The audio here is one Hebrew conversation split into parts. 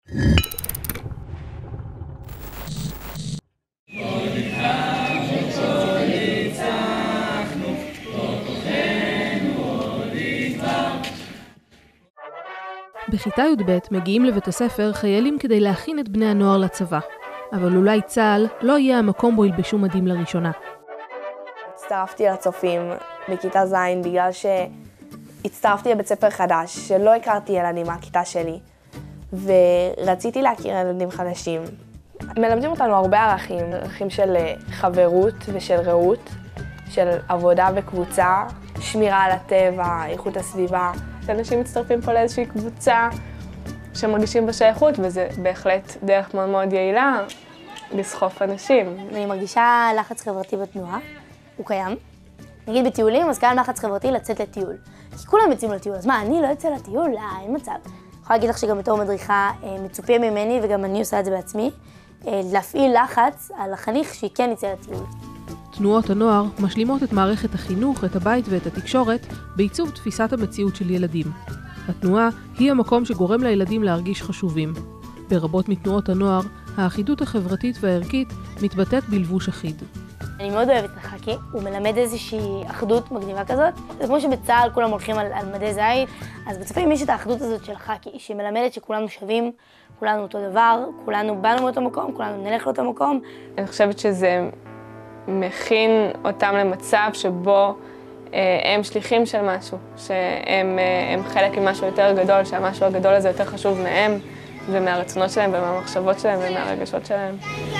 בכיתה י"ב מגיעים לבית הספר חיילים כדי להכין את בני הנוער לצבא. אבל אולי צה"ל לא יהיה המקום בו ילבשו מדים לראשונה. הצטרפתי לצופים בכיתה ז' בגלל שהצטרפתי לבית ספר חדש, שלא הכרתי ילדים מהכיתה שלי, ורציתי להכיר ילדים חדשים. מלמדים אותנו הרבה ערכים של חברות ושל רעות, של עבודה בקבוצה, שמירה על הטבע, איכות הסביבה. אנשים מצטרפים פה לאיזושהי קבוצה שמרגישים בשייכות, וזה בהחלט דרך מאוד מאוד יעילה לסחוף אנשים. אני מרגישה לחץ חברתי בתנועה, הוא קיים. נגיד בטיולים, אז קיים לחץ חברתי לצאת לטיול. כי כולם יוצאים לטיול, אז מה, אני לא יוצא לטיול? לא, אין מצב. אני יכולה להגיד לך שגם בתור מדריכה מצופה ממני, וגם אני עושה את זה בעצמי, להפעיל לחץ על החניך שהיא כן יצא לטיול. תנועות הנוער משלימות את מערכת החינוך, את הבית ואת התקשורת בעיצוב תפיסת המציאות של ילדים. התנועה היא המקום שגורם לילדים להרגיש חשובים. ברבות מתנועות הנוער, האחידות החברתית והערכית מתבטאת בלבוש אחיד. אני מאוד אוהבת את החאקי, הוא מלמד איזושהי אחדות מגניבה כזאת. זה כמו שבצה"ל כולם הולכים על מדי זית, אז בצופים יש את האחדות הזאת של החאקי, שמלמדת שכולנו שווים, כולנו אותו דבר, כולנו באנו מאותו מקום, כולנו נלך לאותו מקום. אני חושבת שזה מכין אותם למצב שבו הם שליחים של משהו, שהם חלק ממשהו יותר גדול, שהמשהו הגדול הזה יותר חשוב מהם, ומהרצונות שלהם ומהמחשבות שלהם ומהרגשות שלהם.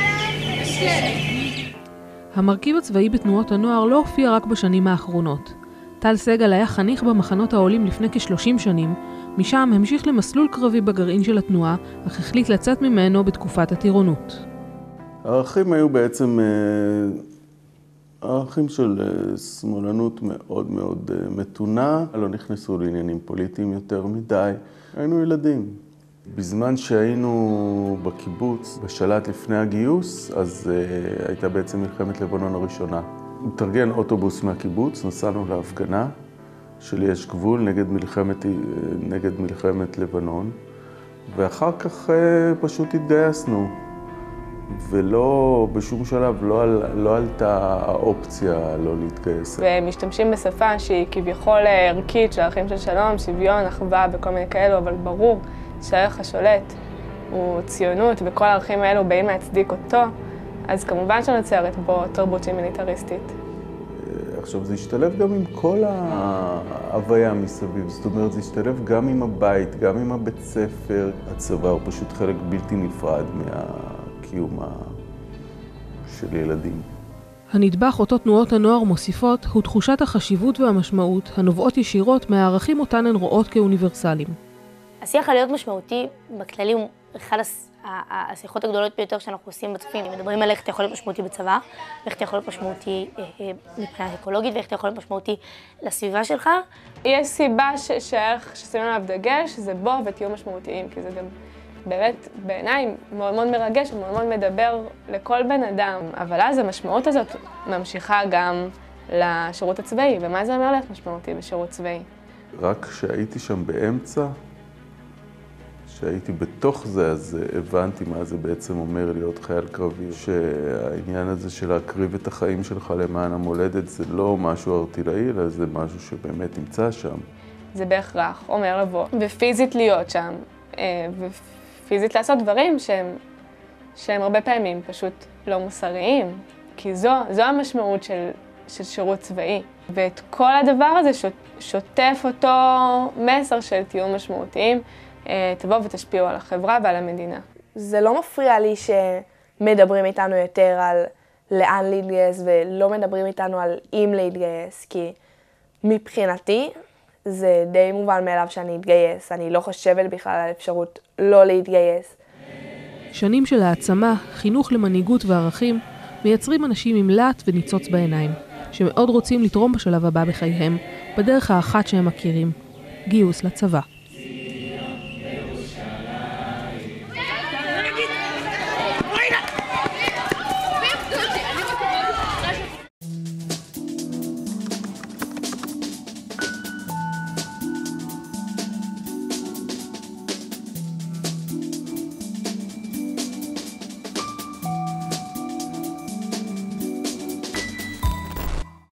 המרכיב הצבאי בתנועות הנוער לא הופיע רק בשנים האחרונות. טל סגל היה חניך במחנות העולים לפני כ-30 שנים, משם המשיך למסלול קרבי בגרעין של התנועה, אך החליט לצאת ממנו בתקופת הטירונות. הערכים היו בעצם ערכים של שמאלנות מאוד מאוד מתונה, לא נכנסו לעניינים פוליטיים יותר מדי, היינו ילדים. בזמן שהיינו בקיבוץ, בשלט לפני הגיוס, אז הייתה בעצם מלחמת לבנון הראשונה. התארגן אוטובוס מהקיבוץ, נסענו להפגנה של יש גבול נגד מלחמת לבנון, ואחר כך פשוט התגייסנו. ולא, בשום שלב לא עלתה האופציה לא להתגייס. ומשתמשים בשפה שהיא כביכול ערכית, של ערכים של שלום, שוויון, אחווה וכל מיני כאלו, אבל ברור שהערך השולט הוא ציונות, וכל הערכים האלו באים להצדיק אותו, אז כמובן שנוצרת בו תרבות שהיא מיליטריסטית. עכשיו, זה השתלב גם עם כל ההוויה מסביב, זאת אומרת, זה השתלב גם עם הבית, גם עם הבית ספר. הצבא הוא פשוט חלק בלתי נפרד קיום של ילדים. הנדבך אותו תנועות הנוער מוסיפות הוא תחושת החשיבות והמשמעות הנובעות ישירות מהערכים אותן הן רואות כאוניברסליים. השיח על להיות משמעותי בכללי הוא אחד השיחות הגדולות ביותר שאנחנו עושים בצופים. מדברים על איך אתה יכול להיות משמעותי בצבא, ואיך אתה יכול להיות משמעותי מבחינה אקולוגית, ואיך אתה יכול להיות משמעותי לסביבה שלך. יש סיבה שהערך ששמים עליו דגש זה בו ותהיו משמעותיים, כי זה גם באמת בעיניי מאוד מאוד מרגש ומאוד מאוד מדבר לכל בן אדם, אבל אז המשמעות הזאת ממשיכה גם לשירות הצבאי. ומה זה אומר להיות משמעותי בשירות צבאי? רק כשהייתי שם באמצע, כשהייתי בתוך זה, אז הבנתי מה זה בעצם אומר להיות חייל קרבי. שהעניין הזה של להקריב את החיים שלך למען המולדת זה לא משהו ארטילאי, אלא זה משהו שבאמת נמצא שם. זה בהכרח אומר לבוא ופיזית להיות שם, פיזית לעשות דברים שהם הרבה פעמים פשוט לא מוסריים, כי זו המשמעות של שירות צבאי. ואת כל הדבר הזה שוטף אותו מסר של תהיו משמעותיים, תבואו ותשפיעו על החברה ועל המדינה. זה לא מפריע לי שמדברים איתנו יותר על לאן להתגייס ולא מדברים איתנו על אם להתגייס, כי מבחינתי זה די מובן מאליו שאני אתגייס. אני לא חושבת בכלל על אפשרות לא להתגייס. שנים של העצמה, חינוך למנהיגות וערכים, מייצרים אנשים עם להט וניצוץ בעיניים, שמאוד רוצים לתרום בשלב הבא בחייהם, בדרך האחת שהם מכירים, גיוס לצבא.